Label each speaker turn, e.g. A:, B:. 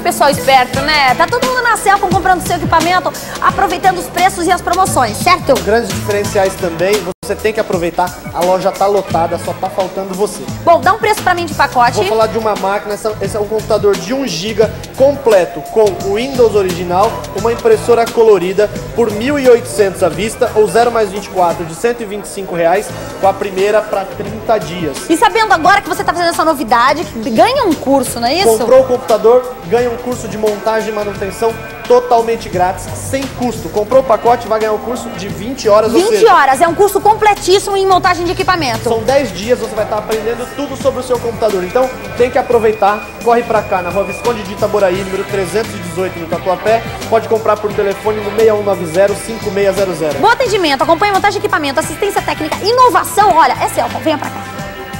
A: Pessoal esperto, né? Tá todo mundo na Celcom comprando seu equipamento, aproveitando os preços e as promoções, certo?
B: Grandes diferenciais também, você tem que aproveitar, a loja tá lotada, só tá faltando você.
A: Bom, dá um preço pra mim de pacote.
B: Vou falar de uma máquina, esse é um computador de 1 GB completo, com o Windows original, uma impressora colorida, por R$ 1.800 à vista, ou 0 mais 24 de R$ 125, com a primeira para 30 dias.
A: E sabendo agora que você tá fazendo essa novidade, ganha um curso, não é isso?
B: Comprou o computador, ganha um curso de montagem e manutenção totalmente grátis, sem custo. Comprou o pacote, vai ganhar um curso de 20 horas.
A: 20 horas, é um curso completíssimo em montagem de equipamento.
B: São 10 dias, você vai estar aprendendo tudo sobre o seu computador. Então, tem que aproveitar, corre pra cá, na Rua Visconde de Itaboraí, número 318, no Tatuapé. Pode comprar por telefone no 6190-5600.
A: Bom atendimento, acompanha montagem de equipamento, assistência técnica, inovação. Olha, é Celcom, venha pra cá.